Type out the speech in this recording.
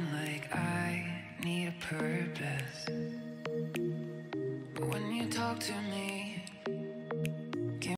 like I need a purpose. But when you talk to me,